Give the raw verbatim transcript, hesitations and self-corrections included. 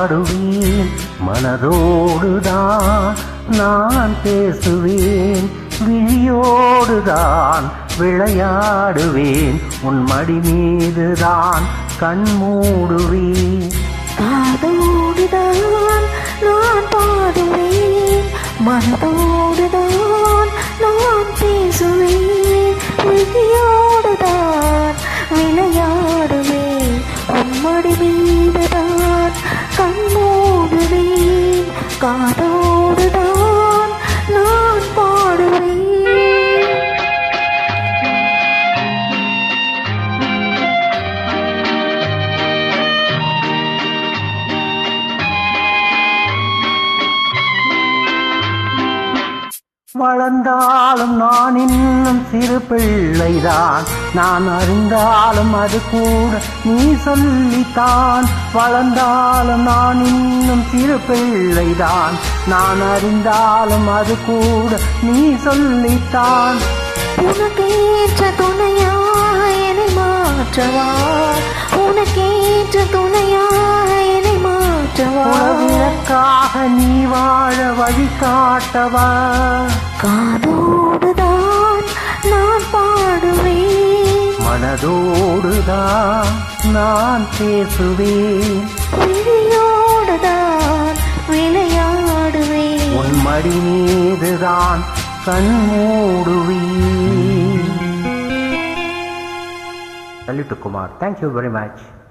பாடுவேன், மனதோடுதான் நான் பேசுவேன், விழியோடுதான் விளையாடுவேன், உன் மடி மீதுதான் கண் மூடுவேன். காதோடுதான் நான் பாடுவேன், மனதோடுதான் நான் பேசுவேன், விழியோடுதான் விளையாடுவேன், உன் மடி மீதுதான் கண் மூடுவேன். காதோடுதான் நான் பாடுவேன். வளர்ந்தாலும் நான் இன்னும் சிறு பிள்ளைதான், நான் அறிந்தாலும் அது கூட நீ சொல்லித்தான். வளர்ந்தாலும் நான் இன்னும் சிறு பிள்ளைதான், நான் அறிந்தாலும் அது கூட நீ சொல்லித்தான். உனக்கேற்ற துணையாக என்னை மாற்றவா, உனக்கேற்ற துணையாக என்னை மாற்றவா, உனக்காக நீ வாழ வழி காட்டவா. காதோடுதான் நான் பாடுவேன், மனதோடுதான் நான் பேசுவேன், விழியோடுதான் விளையாடுவேன், உன் மடி மீதுதான் கண் மூடுவேன். Salute to Kumar. Thank you very much.